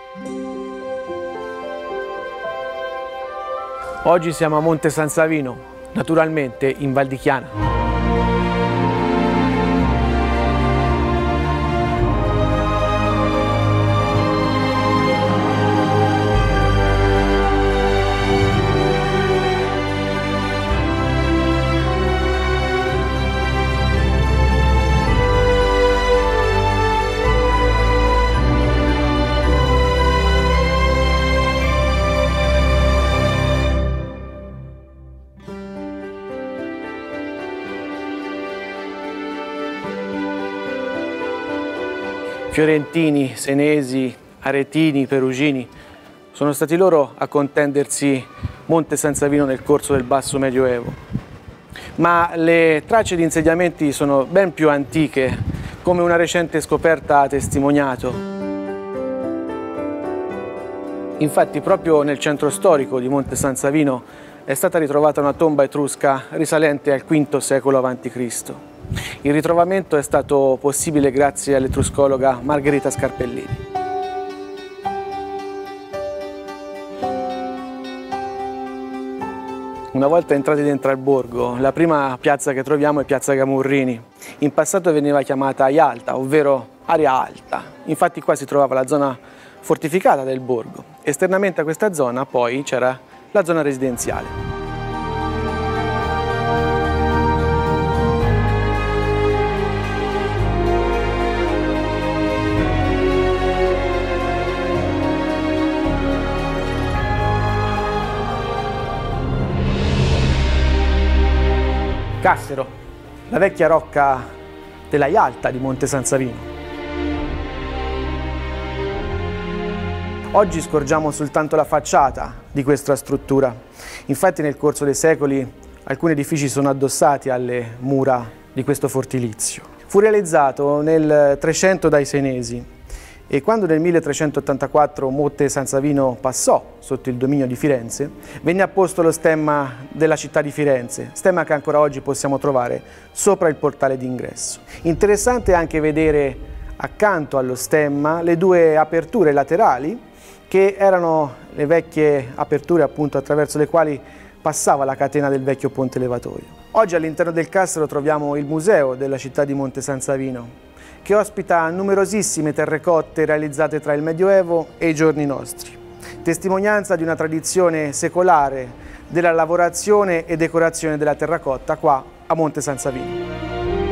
Oggi siamo a Monte San Savino, naturalmente in Val di Chiana. Fiorentini, senesi, aretini, perugini, sono stati loro a contendersi Monte San Savino nel corso del Basso Medioevo. Ma le tracce di insediamenti sono ben più antiche, come una recente scoperta ha testimoniato. Infatti, proprio nel centro storico di Monte San Savino è stata ritrovata una tomba etrusca risalente al V secolo a.C. Il ritrovamento è stato possibile grazie all'etruscologa Margherita Scarpellini. Una volta entrati dentro al borgo, la prima piazza che troviamo è Piazza Gamurrini. In passato veniva chiamata Aialta, ovvero area alta. Infatti qua si trovava la zona fortificata del borgo. Esternamente a questa zona poi c'era la zona residenziale. Cassero, la vecchia rocca della Ialta di Monte San Savino. Oggi scorgiamo soltanto la facciata di questa struttura. Infatti nel corso dei secoli alcuni edifici sono addossati alle mura di questo fortilizio. Fu realizzato nel 300 dai Senesi e quando nel 1384 Monte San Savino passò sotto il dominio di Firenze, venne apposto lo stemma della città di Firenze, stemma che ancora oggi possiamo trovare sopra il portale d'ingresso. Interessante anche vedere accanto allo stemma le due aperture laterali, che erano le vecchie aperture appunto attraverso le quali passava la catena del vecchio ponte levatoio. Oggi all'interno del cassero troviamo il museo della città di Monte San Savino, che ospita numerosissime terrecotte realizzate tra il Medioevo e i giorni nostri, testimonianza di una tradizione secolare della lavorazione e decorazione della terracotta qua a Monte San Savino.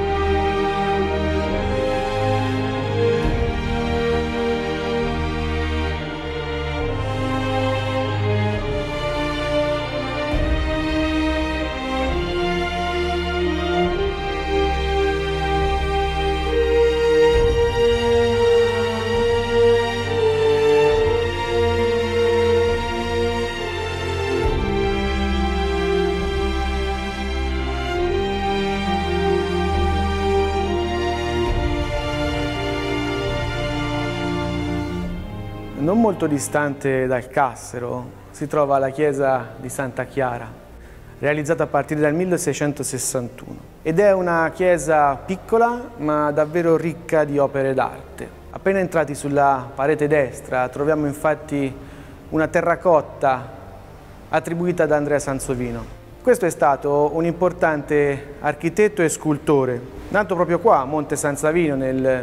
Non molto distante dal cassero si trova la chiesa di Santa Chiara, realizzata a partire dal 1661. Ed è una chiesa piccola ma davvero ricca di opere d'arte. Appena entrati sulla parete destra troviamo infatti una terracotta attribuita ad Andrea Sansovino. Questo è stato un importante architetto e scultore, nato proprio qua a Monte San Savino nel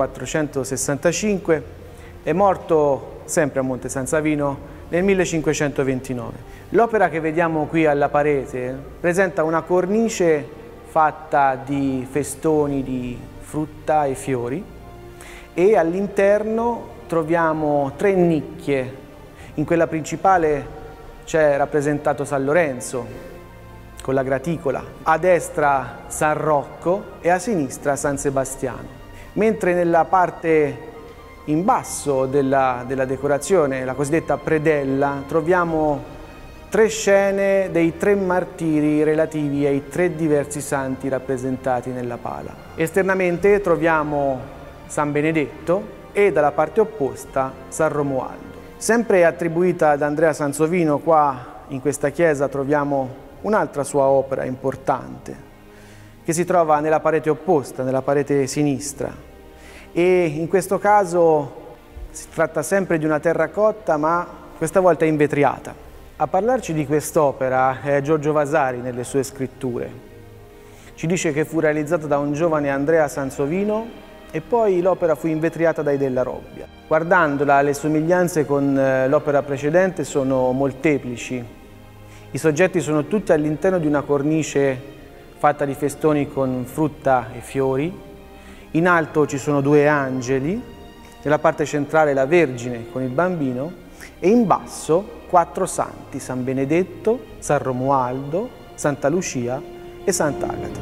1465 e morto sempre a Monte San Savino nel 1529. L'opera che vediamo qui alla parete presenta una cornice fatta di festoni di frutta e fiori e all'interno troviamo tre nicchie. In quella principale c'è rappresentato San Lorenzo con la graticola, a destra San Rocco e a sinistra San Sebastiano, mentre nella parte in basso della decorazione, la cosiddetta predella, troviamo tre scene dei tre martiri relativi ai tre diversi santi rappresentati nella pala. Esternamente troviamo San Benedetto e dalla parte opposta San Romualdo. Sempre attribuita ad Andrea Sansovino, qua in questa chiesa troviamo un'altra sua opera importante che si trova nella parete opposta, nella parete sinistra. E in questo caso Si tratta sempre di una terracotta, ma questa volta invetriata. A parlarci di quest'opera è Giorgio Vasari nelle sue scritture. Ci dice che fu realizzata da un giovane Andrea Sansovino e poi l'opera fu invetriata dai Della Robbia. Guardandola, le somiglianze con l'opera precedente sono molteplici. I soggetti sono tutti all'interno di una cornice fatta di festoni con frutta e fiori. In alto ci sono due angeli, nella parte centrale la Vergine con il bambino e in basso 4 santi, San Benedetto, San Romualdo, Santa Lucia e Sant'Agata.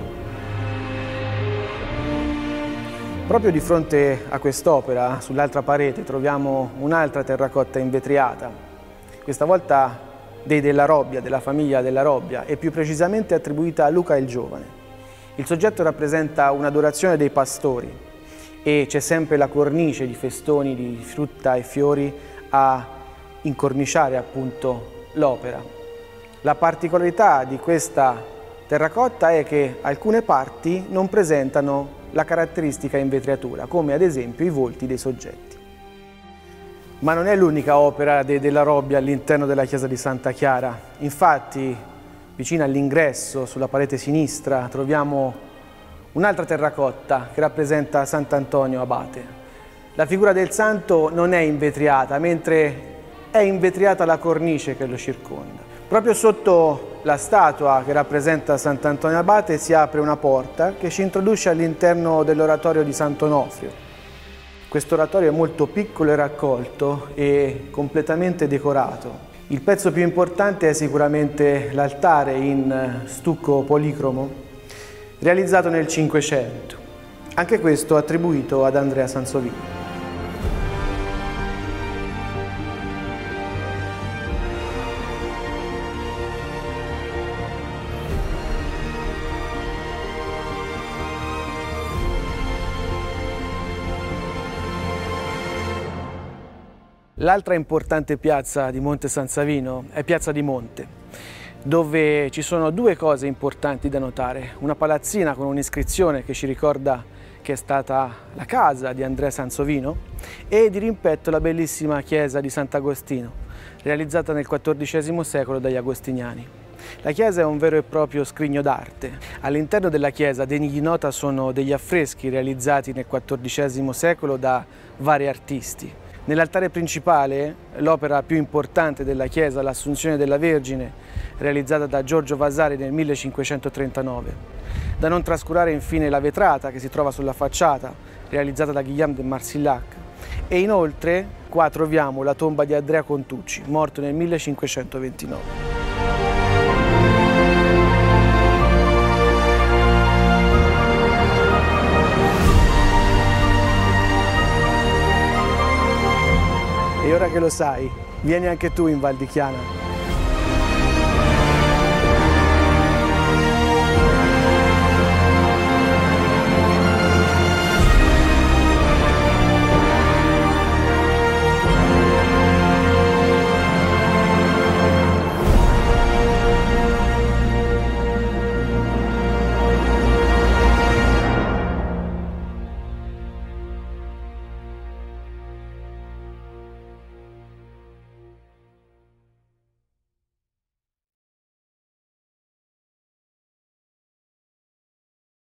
Proprio di fronte a quest'opera, sull'altra parete, troviamo un'altra terracotta invetriata, questa volta dei Della Robbia, della famiglia Della Robbia, e più precisamente attribuita a Luca il Giovane. Il soggetto rappresenta un'adorazione dei pastori e c'è sempre la cornice di festoni di frutta e fiori a incorniciare appunto l'opera. La particolarità di questa terracotta è che alcune parti non presentano la caratteristica invetriatura, come ad esempio i volti dei soggetti. Ma non è l'unica opera dei Della Robbia all'interno della chiesa di Santa Chiara. Infatti, vicino all'ingresso, sulla parete sinistra, troviamo un'altra terracotta che rappresenta Sant'Antonio Abate. La figura del santo non è invetriata, mentre è invetriata la cornice che lo circonda. Proprio sotto la statua che rappresenta Sant'Antonio Abate si apre una porta che ci introduce all'interno dell'oratorio di Sant'Onofrio. Questo oratorio è molto piccolo e raccolto e completamente decorato. Il pezzo più importante è sicuramente l'altare in stucco policromo, realizzato nel Cinquecento. Anche questo attribuito ad Andrea Sansovino. L'altra importante piazza di Monte San Savino è Piazza di Monte, dove ci sono due cose importanti da notare. Una palazzina con un'iscrizione che ci ricorda che è stata la casa di Andrea Sansovino e di rimpetto la bellissima chiesa di Sant'Agostino, realizzata nel XIV secolo dagli agostiniani. La chiesa è un vero e proprio scrigno d'arte. All'interno della chiesa degni di nota sono degli affreschi realizzati nel XIV secolo da vari artisti. Nell'altare principale, l'opera più importante della chiesa, l'Assunzione della Vergine, realizzata da Giorgio Vasari nel 1539. Da non trascurare infine la vetrata che si trova sulla facciata, realizzata da Guillaume de Marsillac. E inoltre qua troviamo la tomba di Andrea Contucci, morto nel 1529. E ora che lo sai, vieni anche tu in Val di Chiana.